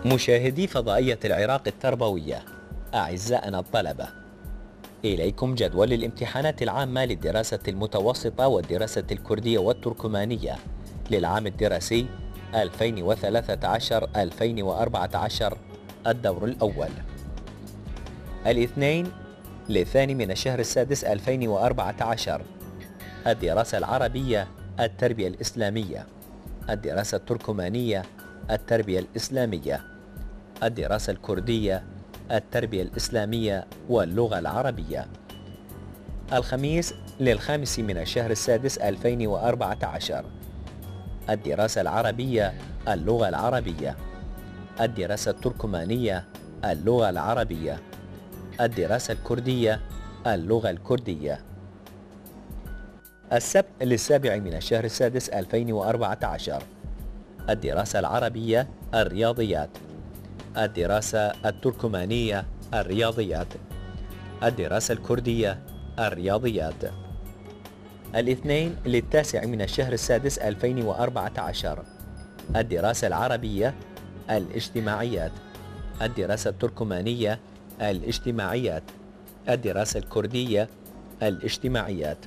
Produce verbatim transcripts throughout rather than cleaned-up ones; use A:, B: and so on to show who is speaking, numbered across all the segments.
A: مشاهدي فضائية العراق التربوية، أعزائنا الطلبة، إليكم جدول الامتحانات العامة للدراسة المتوسطة والدراسة الكردية والتركمانية للعام الدراسي ألفين وثلاثة عشر ألفين وأربعة عشر الدور الأول. الاثنين للثاني من الشهر السادس ألفين وأربعة عشر، الدراسة العربية التربية الإسلامية، الدراسة التركمانية التربية الإسلامية، الدراسة الكردية التربية الإسلامية واللغة العربية. الخميس للخامس من الشهر السادس ألفين وأربعة عشر، الدراسة العربية اللغة العربية، الدراسة التركمانية اللغة العربية، الدراسة الكردية اللغة الكردية. السبت للسابع من الشهر السادس ألفين وأربعة عشر، الدراسة العربية الرياضيات، الدراسة التركمانية الرياضيات، الدراسة الكردية الرياضيات. الاثنين للتاسع من الشهر السادس ألفين وأربعة عشر، الدراسة العربية الاجتماعيات، الدراسة التركمانية الاجتماعيات، الدراسة الكردية الاجتماعيات.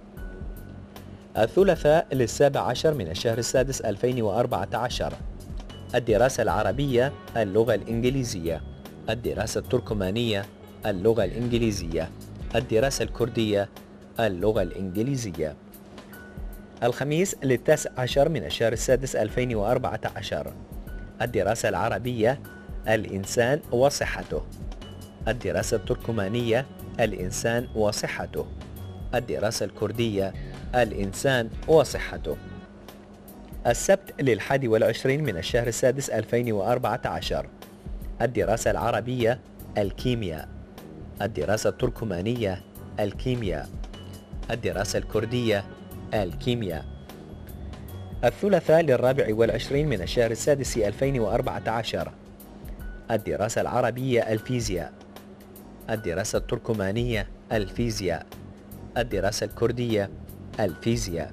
A: الثلاثاء للسابع عشر من الشهر السادس ألفين وأربعة عشر، الدراسة العربية اللغة الإنجليزية، الدراسة التركمانية اللغة الإنجليزية، الدراسة الكردية اللغة الإنجليزية. الخميس للتاسع عشر من الشهر السادس ألفين وأربعة عشر، الدراسة العربية الإنسان وصحته، الدراسة التركمانية الإنسان وصحته، الدراسة الكردية الإنسان وصحته. السبت للحادي والعشرين من الشهر السادس ألفين وأربعة عشر، الدراسة العربية الكيمياء، الدراسة التركمانية الكيمياء، الدراسة الكردية الكيمياء. الثلاثاء للرابع والعشرين من الشهر السادس ألفين وأربعة عشر، الدراسة العربية الفيزياء، الدراسة التركمانية الفيزياء، الدراسة الكردية الفيزياء.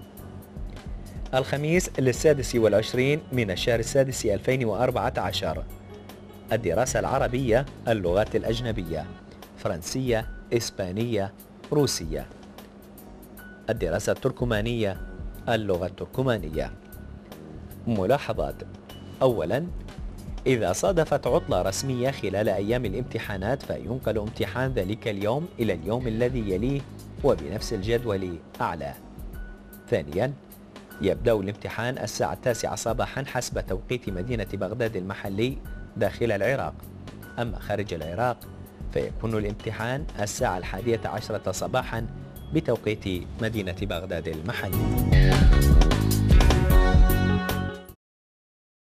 A: الخميس للسادس والعشرين من الشهر السادس ألفين وأربعة عشر، الدراسة العربية اللغات الأجنبية، فرنسية، إسبانية، روسية، الدراسة التركمانية اللغة التركمانية. ملاحظات: أولاً، إذا صادفت عطلة رسمية خلال أيام الامتحانات فينقل امتحان ذلك اليوم إلى اليوم الذي يليه وبنفس الجدول أعلى. ثانياً، يبدأ الامتحان الساعة التاسعة صباحاً حسب توقيت مدينة بغداد المحلي داخل العراق، أما خارج العراق فيكون الامتحان الساعة الحادية عشرة صباحاً بتوقيت مدينة بغداد المحلي.